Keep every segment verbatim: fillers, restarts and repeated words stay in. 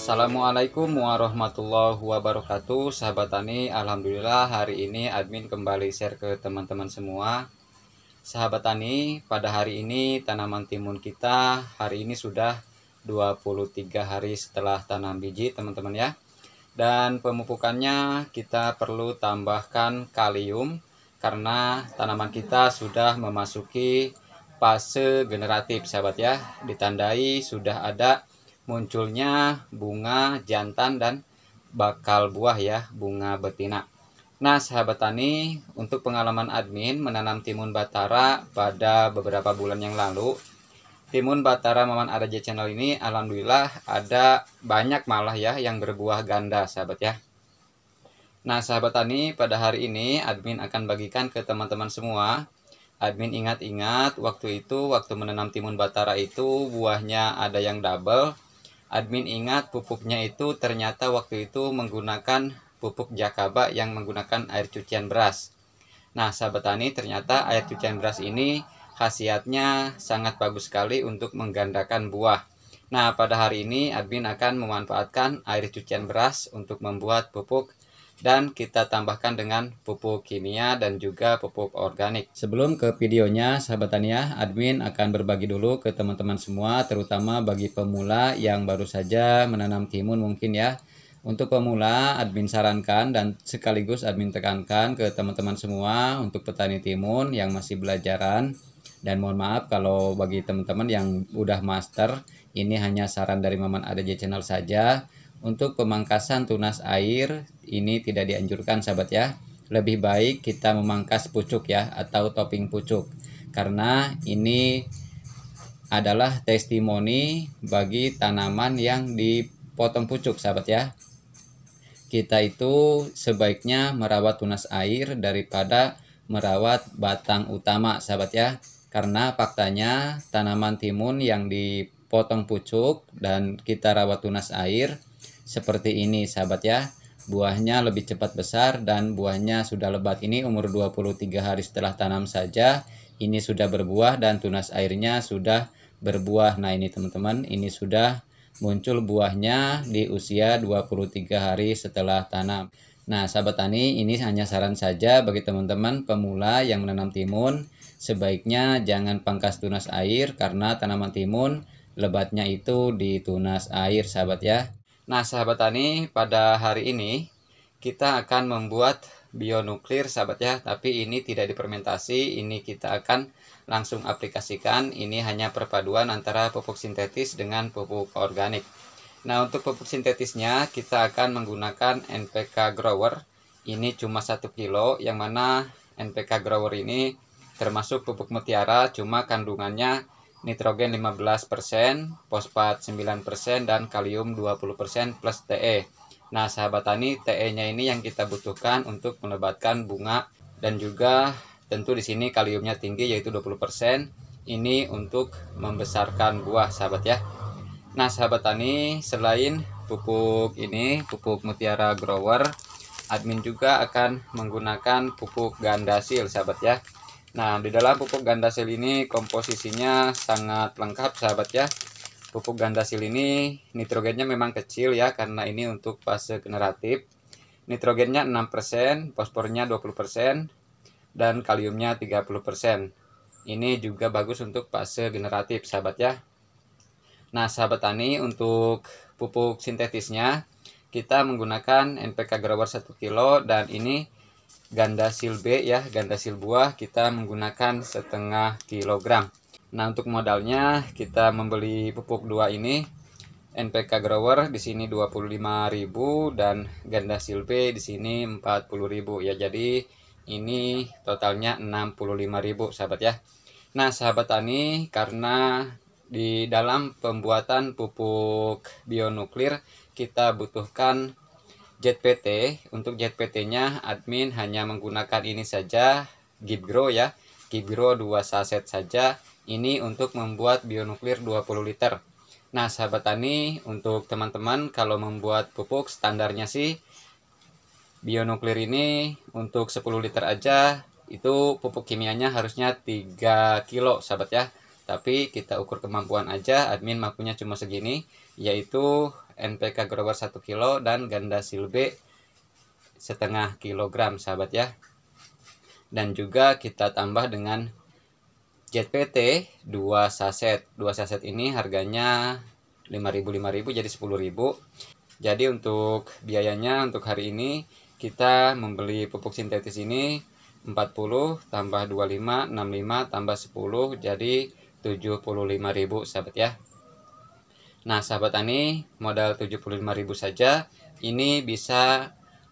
Assalamualaikum warahmatullahi wabarakatuh. Sahabat tani, alhamdulillah hari ini admin kembali share ke teman-teman semua. Sahabat tani, pada hari ini tanaman timun kita hari ini sudah dua puluh tiga hari setelah tanam biji, teman-teman ya. Dan pemupukannya kita perlu tambahkan kalium karena tanaman kita sudah memasuki fase generatif, sahabat ya. Ditandai sudah ada munculnya bunga jantan dan bakal buah ya, bunga betina. Nah sahabat tani, untuk pengalaman admin menanam timun batara pada beberapa bulan yang lalu, timun batara Maman Adaja channel ini alhamdulillah ada banyak malah ya yang berbuah ganda, sahabat ya. Nah sahabat tani, pada hari ini admin akan bagikan ke teman-teman semua. Admin ingat-ingat waktu itu, waktu menanam timun batara itu buahnya ada yang double. Admin ingat pupuknya itu ternyata waktu itu menggunakan pupuk Jakaba yang menggunakan air cucian beras. Nah sahabat tani, ternyata air cucian beras ini khasiatnya sangat bagus sekali untuk menggandakan buah. Nah pada hari ini admin akan memanfaatkan air cucian beras untuk membuat pupuk, dan kita tambahkan dengan pupuk kimia dan juga pupuk organik. Sebelum ke videonya sahabat tani ya, admin akan berbagi dulu ke teman-teman semua, terutama bagi pemula yang baru saja menanam timun mungkin ya. Untuk pemula admin sarankan dan sekaligus admin tekankan ke teman-teman semua untuk petani timun yang masih belajaran. Dan mohon maaf kalau bagi teman-teman yang udah master, ini hanya saran dari Maman Adaja channel saja. Untuk pemangkasan tunas air ini tidak dianjurkan sahabat ya. Lebih baik kita memangkas pucuk ya, atau topping pucuk, karena ini adalah testimoni bagi tanaman yang dipotong pucuk, sahabat ya. Kita itu sebaiknya merawat tunas air daripada merawat batang utama, sahabat ya. Karena faktanya tanaman timun yang dipotong pucuk dan kita rawat tunas air seperti ini, sahabat ya, buahnya lebih cepat besar dan buahnya sudah lebat. Ini umur dua puluh tiga hari setelah tanam saja ini sudah berbuah dan tunas airnya sudah berbuah. Nah ini teman-teman, ini sudah muncul buahnya di usia dua puluh tiga hari setelah tanam. Nah sahabat tani, ini hanya saran saja bagi teman-teman pemula yang menanam timun. Sebaiknya jangan pangkas tunas air karena tanaman timun lebatnya itu di tunas air, sahabat ya. Nah sahabat tani, pada hari ini kita akan membuat bionuklir, sahabat ya. Tapi ini tidak difermentasi, ini kita akan langsung aplikasikan. Ini hanya perpaduan antara pupuk sintetis dengan pupuk organik. Nah untuk pupuk sintetisnya kita akan menggunakan N P K Grower. Ini cuma satu kilo, yang mana N P K Grower ini termasuk pupuk mutiara, cuma kandungannya nitrogen lima belas persen, fosfat sembilan persen, dan kalium dua puluh persen plus T E. Nah sahabat tani, T E-nya ini yang kita butuhkan untuk melebatkan bunga, dan juga tentu di sini kaliumnya tinggi yaitu dua puluh persen. Ini untuk membesarkan buah, sahabat ya. Nah sahabat tani, selain pupuk ini, pupuk mutiara grower, admin juga akan menggunakan pupuk gandasil, sahabat ya. Nah di dalam pupuk gandasil ini komposisinya sangat lengkap, sahabat ya. Pupuk gandasil ini nitrogennya memang kecil ya, karena ini untuk fase generatif. Nitrogennya enam persen, fosfornya dua puluh persen, dan kaliumnya tiga puluh persen. Ini juga bagus untuk fase generatif, sahabat ya. Nah sahabat tani, untuk pupuk sintetisnya kita menggunakan N P K Grower satu kilo, dan ini gandasil B ya, gandasil buah kita menggunakan setengah kilogram. Nah untuk modalnya kita membeli pupuk dua ini, N P K Grower di sini dua puluh lima ribu dan gandasil B di sini empat puluh ribu ya. Jadi ini totalnya enam puluh lima ribu, sahabat ya. Nah sahabat tani, karena di dalam pembuatan pupuk bionuklir kita butuhkan Z P T. Untuk Z P T-nya admin hanya menggunakan ini saja, Gibgro ya. Gibgro dua saset saja. Ini untuk membuat bionuklir dua puluh liter. Nah sahabat tani, untuk teman-teman kalau membuat pupuk standarnya sih bionuklir ini untuk sepuluh liter aja itu pupuk kimianya harusnya tiga kilo, sahabat ya. tapi kita ukur kemampuan aja. Admin mampunya cuma segini, yaitu N P K grower satu kilo dan ganda silbe setengah kilogram sahabat ya. Dan juga kita tambah dengan Z P T dua saset. Dua saset ini harganya lima ribu lima ribu jadi sepuluh ribu. Jadi untuk biayanya untuk hari ini kita membeli pupuk sintetis ini empat puluh tambah dua puluh lima, enam puluh lima tambah sepuluh jadi tujuh puluh lima ribu sahabat ya. Nah sahabat tani, modal tujuh puluh lima ribu saja ini bisa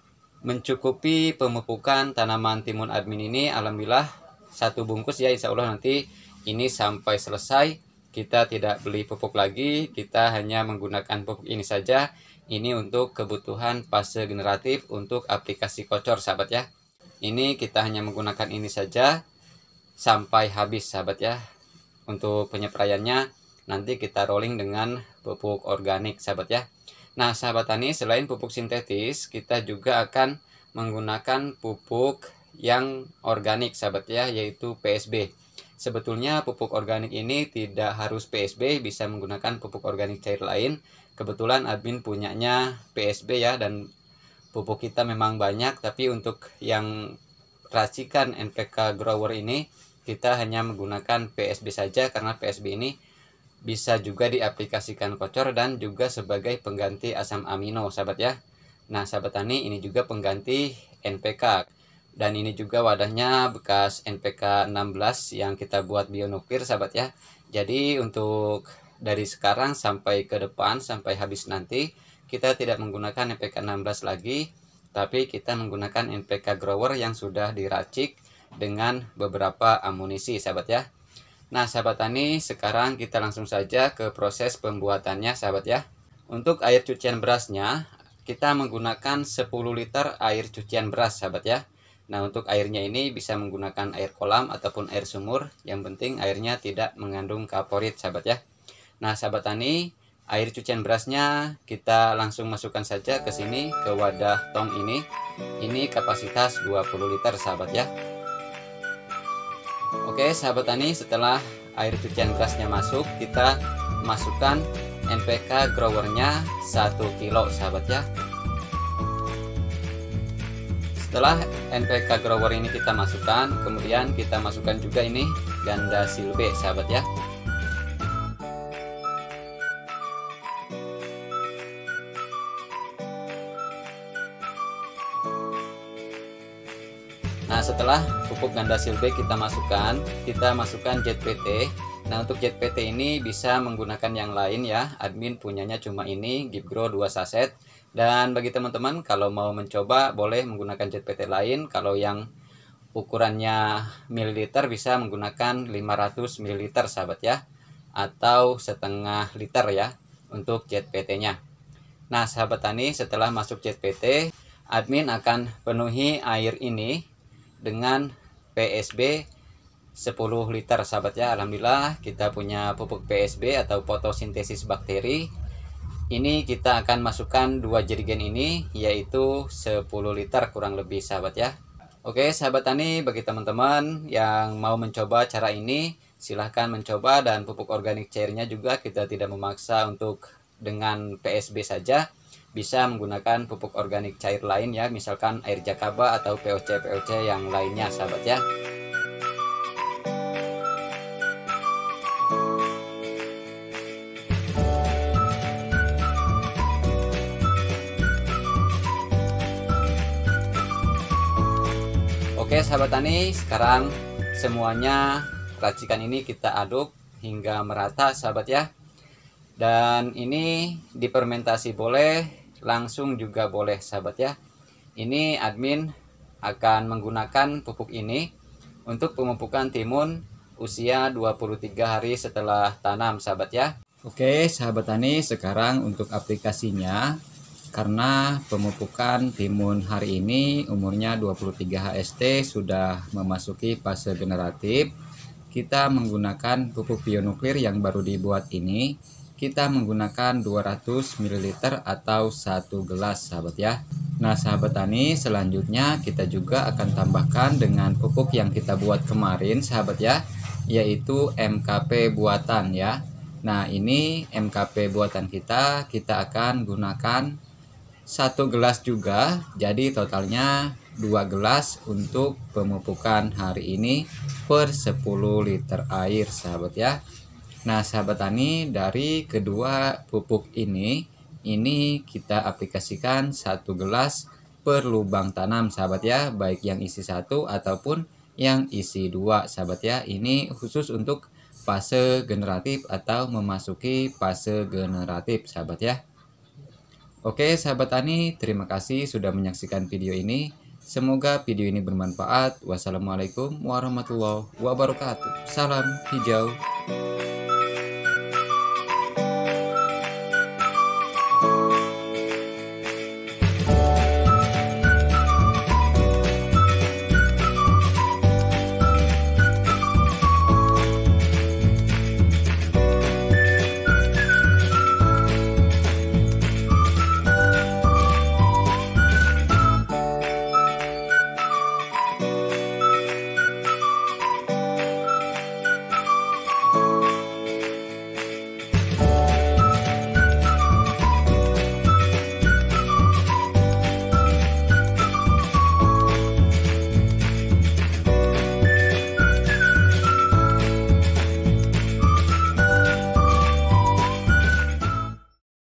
mencukupi pemupukan tanaman timun admin ini. Alhamdulillah satu bungkus ya, insya Allah nanti ini sampai selesai kita tidak beli pupuk lagi, kita hanya menggunakan pupuk ini saja. Ini untuk kebutuhan fase generatif untuk aplikasi kocor sahabat ya. Ini kita hanya menggunakan ini saja sampai habis sahabat ya. Untuk penyepraiannya nanti kita rolling dengan pupuk organik sahabat ya. Nah sahabat tani, selain pupuk sintetis kita juga akan menggunakan pupuk yang organik sahabat ya, yaitu P S B. Sebetulnya pupuk organik ini tidak harus P S B, bisa menggunakan pupuk organik cair lain. Kebetulan admin punyanya P S B ya, dan pupuk kita memang banyak, tapi untuk yang racikan N P K grower ini kita hanya menggunakan P S B saja, karena P S B ini bisa juga diaplikasikan kocor dan juga sebagai pengganti asam amino sahabat ya. Nah sahabat tani, ini juga pengganti N P K, dan ini juga wadahnya bekas N P K enam belas yang kita buat bionuklir sahabat ya. Jadi untuk dari sekarang sampai ke depan sampai habis nanti kita tidak menggunakan N P K enam belas lagi, tapi kita menggunakan N P K grower yang sudah diracik dengan beberapa amunisi sahabat ya. Nah sahabat tani, sekarang kita langsung saja ke proses pembuatannya sahabat ya. Untuk air cucian berasnya kita menggunakan sepuluh liter air cucian beras sahabat ya. Nah untuk airnya ini bisa menggunakan air kolam ataupun air sumur, yang penting airnya tidak mengandung kaporit sahabat ya. Nah sahabat tani, air cucian berasnya kita langsung masukkan saja ke sini, ke wadah tong ini. Ini kapasitas dua puluh liter sahabat ya. Oke sahabat tani, setelah air cucian berasnya masuk, kita masukkan N P K growernya satu kilo sahabat ya. Setelah N P K grower ini kita masukkan, kemudian kita masukkan juga ini ganda silbe sahabat ya. Nah setelah pupuk ganda silbe kita masukkan, kita masukkan Z P T. Nah untuk Z P T ini bisa menggunakan yang lain ya, admin punyanya cuma ini Gipgro dua saset. Dan bagi teman-teman kalau mau mencoba boleh menggunakan Z P T lain. Kalau yang ukurannya mililiter bisa menggunakan lima ratus mililiter sahabat ya, atau setengah liter ya untuk Z P T nya. Nah sahabat tani, setelah masuk Z P T, admin akan penuhi air ini dengan P S B sepuluh liter sahabat ya. Alhamdulillah kita punya pupuk P S B atau fotosintesis bakteri. Ini kita akan masukkan dua jerigen ini, yaitu sepuluh liter kurang lebih sahabat ya. Oke sahabat tani, bagi teman-teman yang mau mencoba cara ini silahkan mencoba, dan pupuk organik cairnya juga kita tidak memaksa untuk dengan P S B saja. Bisa menggunakan pupuk organik cair lain ya, misalkan air jakaba atau P O C P O C yang lainnya sahabat ya. Oke sahabat tani, sekarang semuanya racikan ini kita aduk hingga merata sahabat ya. Dan ini difermentasi boleh, langsung juga boleh sahabat ya. Ini admin akan menggunakan pupuk ini untuk pemupukan timun usia dua puluh tiga hari setelah tanam sahabat ya. Oke sahabat tani, sekarang untuk aplikasinya, karena pemupukan timun hari ini umurnya dua puluh tiga H S T sudah memasuki fase generatif, kita menggunakan pupuk bionuklir yang baru dibuat ini. Kita menggunakan dua ratus mililiter atau satu gelas sahabat ya. Nah sahabat tani, selanjutnya kita juga akan tambahkan dengan pupuk yang kita buat kemarin sahabat ya, yaitu M K P buatan ya. Nah, ini M K P buatan kita, kita akan gunakan satu gelas juga, jadi totalnya dua gelas untuk pemupukan hari ini per sepuluh liter air sahabat ya. Nah sahabat tani, dari kedua pupuk ini ini kita aplikasikan satu gelas per lubang tanam sahabat ya, baik yang isi satu ataupun yang isi dua sahabat ya. Ini khusus untuk fase generatif atau memasuki fase generatif sahabat ya. Oke sahabat tani, terima kasih sudah menyaksikan video ini. Semoga video ini bermanfaat. Wassalamualaikum warahmatullahi wabarakatuh. Salam hijau.